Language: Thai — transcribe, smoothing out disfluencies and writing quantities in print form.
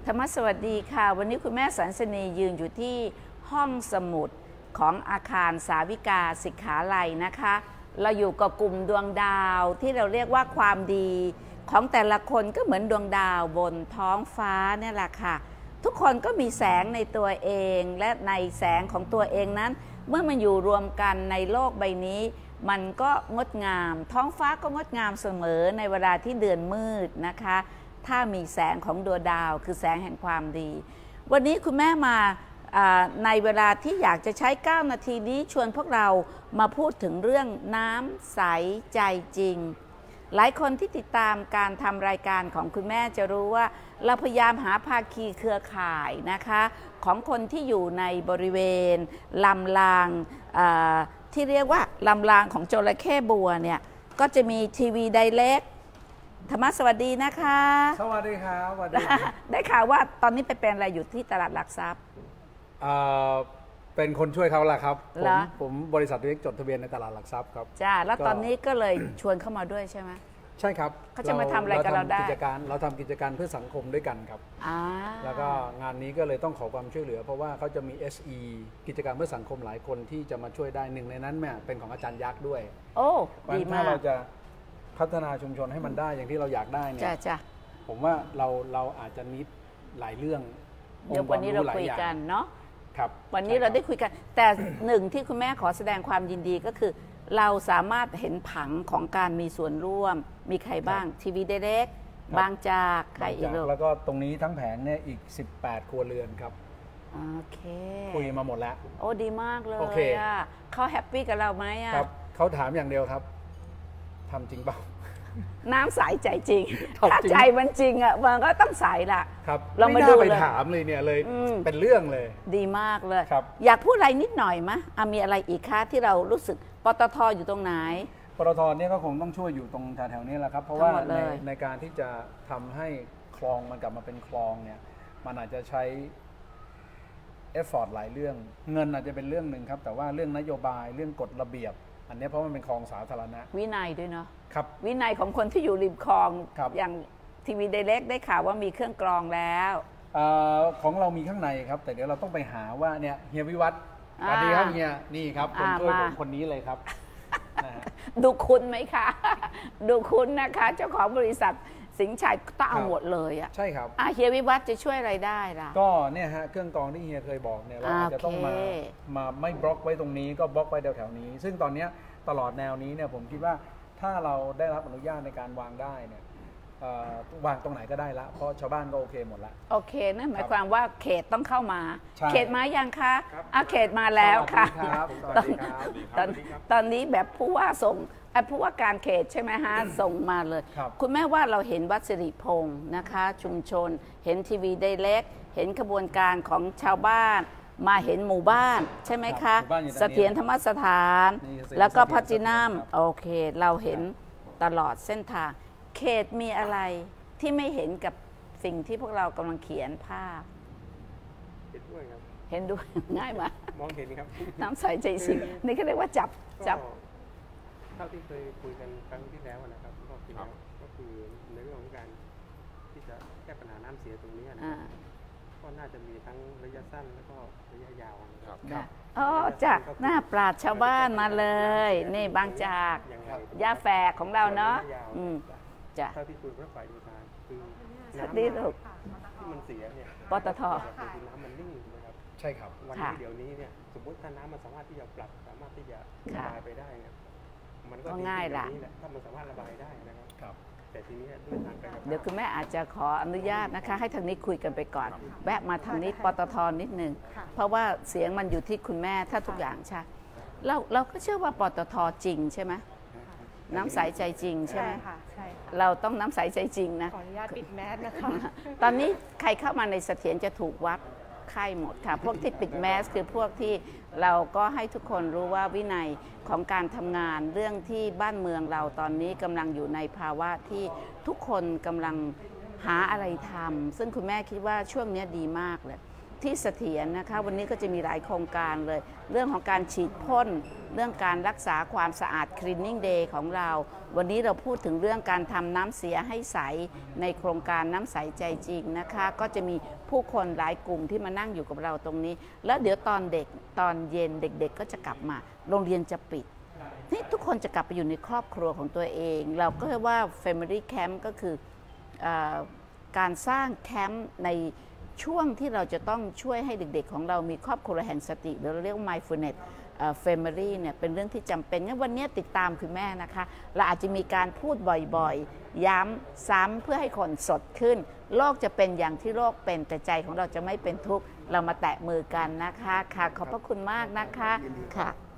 รรมสวัสดีค่ะวันนี้คุณแม่สันสนียืนอยู่ที่ห้องสมุดของอาคารสาวิกาศิกขาลัยนะคะเราอยู่กับกลุ่มดวงดาวที่เราเรียกว่าความดีของแต่ละคนก็เหมือนดวงดาวบนท้องฟ้าเนี่ยแหละค่ะทุกคนก็มีแสงในตัวเองและในแสงของตัวเองนั้นเมื่อมันอยู่รวมกันในโลกใบนี้มันก็งดงามท้องฟ้าก็งดงามเสมอในเวลาที่เดือนมืดนะคะถ้ามีแสงของดวงดาวคือแสงแห่งความดีวันนี้คุณแม่มาในเวลาที่อยากจะใช้9 นาทีนี้ชวนพวกเรามาพูดถึงเรื่องน้ำใสใจจริงหลายคนที่ติดตามการทำรายการของคุณแม่จะรู้ว่าเราพยายามหาภาคีเครือข่ายนะคะของคนที่อยู่ในบริเวณลำรางที่เรียกว่าลำรางของจระเข้บัวเนี่ยก็จะมีทีวีไดเรกธรรมะสวัสดีนะคะสวัสดีครับสวัสดีได้ข่าวว่าตอนนี้ไปเป็นอะไรอยู่ที่ตลาดหลักทรัพย์เป็นคนช่วยเขาละครับผมบริษัทเล็กจดทะเบียนในตลาดหลักทรัพย์ครับจ้าแล้วตอนนี้ก็เลยชวนเข้ามาด้วยใช่ไหมใช่ครับเขาจะมาทำอะไรกับเราได้เราทำกิจการเพื่อสังคมด้วยกันครับแล้วก็งานนี้ก็เลยต้องขอความช่วยเหลือเพราะว่าเขาจะมี SE กิจการเพื่อสังคมหลายคนที่จะมาช่วยได้หนึ่งในนั้นแม่เป็นของอาจารย์ยักษ์ด้วยโอ้ดีมากถ้าเราจะพัฒนาชุมชนให้มันได้อย่างที่เราอยากได้เนี่ยผมว่าเราอาจจะนิดหลายเรื่องเดี๋ยววันนี้เราคุยกันเนาะครับวันนี้เราได้คุยกันแต่หนึ่งที่คุณแม่ขอแสดงความยินดีก็คือเราสามารถเห็นผังของการมีส่วนร่วมมีใครบ้างทีวีไดเรกบางจากใครอีกแล้วก็ตรงนี้ทั้งแผงเนี่ยอีก18 ครัวเรือนครับโอเคคุยมาหมดแล้วโอ้ดีมากเลยเขาแฮปปี้กับเราไหมครับเขาถามอย่างเดียวครับทำจริงเปล่าน้ำใสใจจริงถ้าใจมันจริงอ่ะมันก็ต้องใสล่ะครับเราไม่ได้ไปถามเลยเนี่ยเลยเป็นเรื่องเลยดีมากเลยอยากพูดอะไรนิดหน่อยมะมีอะไรอีกคะที่เรารู้สึกปตท.อยู่ตรงไหนปตท.เนี่ยก็คงต้องช่วยอยู่ตรงแถวๆนี้แหละครับเพราะว่าในการที่จะทำให้คลองมันกลับมาเป็นคลองเนี่ยมันอาจจะใช้เอฟฟอร์ตหลายเรื่องเงินอาจจะเป็นเรื่องหนึ่งครับแต่ว่าเรื่องนโยบายเรื่องกฎระเบียบอันนี้เพราะมันเป็นคลองสาธารณะวินัยด้วยเนาะครับวินัยของคนที่อยู่ริมคลองอย่างทีวีไดเรกได้ข่าวว่ามีเครื่องกรองแล้วของเรามีข้างในครับแต่เดี๋ยวเราต้องไปหาว่าเนี่ยเฮียวิวัฒน์สวัสดีครับเฮียนี่ครับคนช่วยผมคนนี้เลยครับดูคุณไหมคะดูคุณนะคะเจ้าของบริษัทสิงห์ชัยต้องเอาหมดเลยอ่ะใช่ครับเฮียวิวัฒน์จะช่วยอะไรได้ล่ะก็เนี่ยฮะเครื่องกรองที่เฮียเคยบอกเนี่ยเราอาจจะต้องมาไม่บล็อกไว้ตรงนี้ก็บล็อกไว้แถวๆนี้ซึ่งตอนนี้ตลอดแนวนี้เนี่ยผมคิดว่าถ้าเราได้รับอนุญาตในการวางได้เนี่ยวางตรงไหนก็ได้ละเพราะชาวบ้านก็โอเคหมดละโอเคนั่นหมายความว่าเขตต้องเข้ามาเขตมายังคะเขตมาแล้วค่ะตอนนี้แบบผู้ว่าส่งผู้ว่าการเขตใช่ไหมฮะส่งมาเลยคุณแม่ว่าเราเห็นวัดสิริพงศ์นะคะชุมชนเห็นทีวีไดเรกเห็นขบวนการของชาวบ้านมาเห็นหมู่บ้านใช่ไหมคะเสถียรธรรมสถานแล้วก็พัฒนัมโอเคเราเห็นตลอดเส้นทางเขตมีอะไรที่ไม่เห็นกับสิ่งที่พวกเรากำลังเขียนภาพเห็นด้วยครับเห็นด้วยง่ายมากมองเห็นครับน้ำใสใจสิงนี่เขาเรียกว่าจับเท่าที่เคยคุยกันครั้งที่แล้วนะครับรอบที่แล้วก็คือในเรื่องของการที่จะแก้ปัญหาน้ำเสียตรงนี้นะครับก็น่าจะมีทั้งระยะสั้นแล้วก็ระยะยาวนะครับจากหน้าปราชญ์ชาวบ้านมาเลยนี่บางจากยาแฝกของเราเนาะจ้ะเท่าที่คุยกับฝ่ายดูทางคือน้ำที่มันเสียเนี่ยปตท. น้ำมันนิ่งนะครับใช่ครับวันนี้เดี๋ยวนี้เนี่ยสมมติถ้าน้ำมันสามารถที่จะปรับสามารถที่จะระบายไปได้เนี่ยมันก็ง่ายละถ้ามันสามารถระบายได้นะครับแต่ทีนี้ด้วยทางการเดี๋ยวคุณแม่อาจจะขออนุญาตนะคะให้ทางนี้คุยกันไปก่อนแวะมาทางนี้ปตท.นิดนึงเพราะว่าเสียงมันอยู่ที่คุณแม่ถ้าทุกอย่างใช่เราก็เชื่อว่าปตท.จริงใช่ไหมน้ำใสใจจริงใช่ไหมใช่ค่ะเราต้องน้ำใสใจจริงนะขออนุญาตปิดแมสนะคะตอนนี้ใครเข้ามาในเสถียรจะถูกวัดไข้หมดค่ะพวกที่ปิดแมสคือพวกที่เราก็ให้ทุกคนรู้ว่าวินัยของการทำงานเรื่องที่บ้านเมืองเราตอนนี้กำลังอยู่ในภาวะที่ทุกคนกำลังหาอะไรทำซึ่งคุณแม่คิดว่าช่วงนี้ดีมากเลยที่เสถียรนะคะวันนี้ก็จะมีหลายโครงการเลยเรื่องของการฉีดพ่นเรื่องการรักษาความสะอาด Cleaning Day ของเราวันนี้เราพูดถึงเรื่องการทำน้ำเสียให้ใสในโครงการน้ำใสใจจริงนะคะก็จะมีผู้คนหลายกลุ่มที่มานั่งอยู่กับเราตรงนี้แล้วเดี๋ยวตอนเย็นเด็กๆก็จะกลับมาโรงเรียนจะปิดนี่ทุกคนจะกลับไปอยู่ในครอบครัวของตัวเองเราก็เรียกว่า Family Camp ก็คือการสร้างแคมป์ในช่วงที่เราจะต้องช่วยให้เด็กๆของเรามีครอบครัวแห่งสติหรือเราเรียกว่า mindfulness family เนี่ยเป็นเรื่องที่จำเป็นงั้นวันนี้ติดตามคุณแม่นะคะเราอาจจะมีการพูดบ่อยๆย้ำซ้ำเพื่อให้คนสดขึ้นโลกจะเป็นอย่างที่โลกเป็นแต่ใจของเราจะไม่เป็นทุกข์เรามาแตะมือกันนะคะค่ะขอบพระคุณมากนะคะค่ะ